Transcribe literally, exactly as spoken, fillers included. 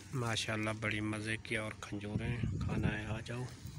माशाल्लाह बड़ी मज़े की और खंजूरें खाना है, आ जाओ।